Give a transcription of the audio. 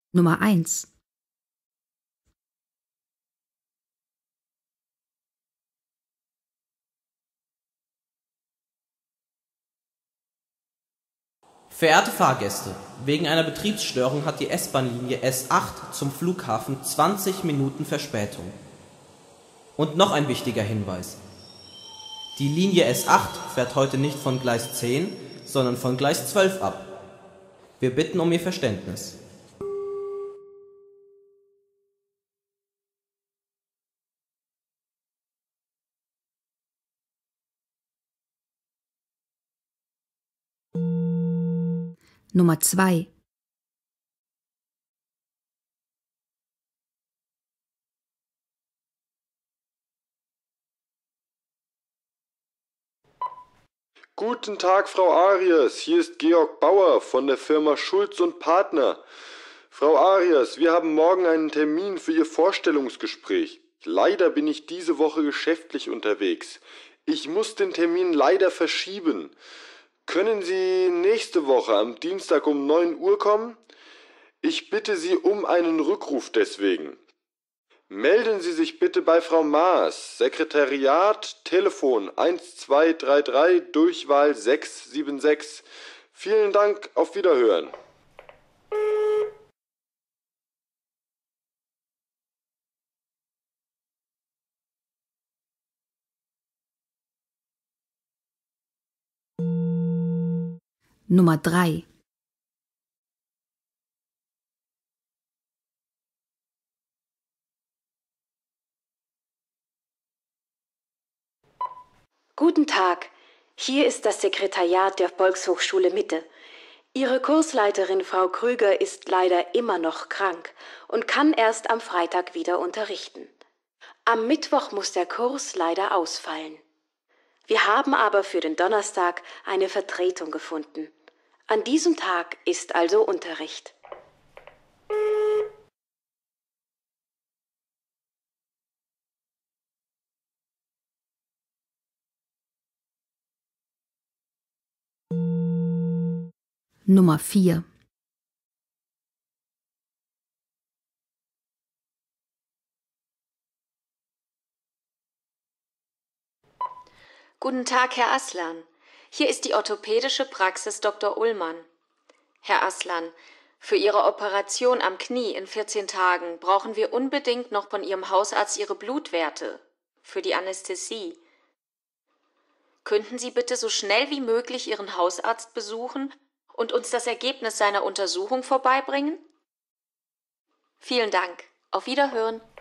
Nummer 1. Verehrte Fahrgäste, wegen einer Betriebsstörung hat die S-Bahn-Linie S8 zum Flughafen 20 Minuten Verspätung. Und noch ein wichtiger Hinweis. Die Linie S8 fährt heute nicht von Gleis 10, sondern von Gleis 12 ab. Wir bitten um Ihr Verständnis. Nummer 2. Guten Tag, Frau Arias. Hier ist Georg Bauer von der Firma Schulz und Partner. Frau Arias, wir haben morgen einen Termin für Ihr Vorstellungsgespräch. Leider bin ich diese Woche geschäftlich unterwegs. Ich muss den Termin leider verschieben. Können Sie nächste Woche am Dienstag um 9 Uhr kommen? Ich bitte Sie um einen Rückruf deswegen. Melden Sie sich bitte bei Frau Maas, Sekretariat, Telefon 1233, Durchwahl 676. Vielen Dank, auf Wiederhören. Nummer 3. Guten Tag, hier ist das Sekretariat der Volkshochschule Mitte. Ihre Kursleiterin Frau Krüger ist leider immer noch krank und kann erst am Freitag wieder unterrichten. Am Mittwoch muss der Kurs leider ausfallen. Wir haben aber für den Donnerstag eine Vertretung gefunden. An diesem Tag ist also Unterricht. Nummer 4. Guten Tag, Herr Aslan. Hier ist die orthopädische Praxis Dr. Ullmann. Herr Aslan, für Ihre Operation am Knie in 14 Tagen brauchen wir unbedingt noch von Ihrem Hausarzt Ihre Blutwerte für die Anästhesie. Könnten Sie bitte so schnell wie möglich Ihren Hausarzt besuchen und uns das Ergebnis seiner Untersuchung vorbeibringen? Vielen Dank. Auf Wiederhören.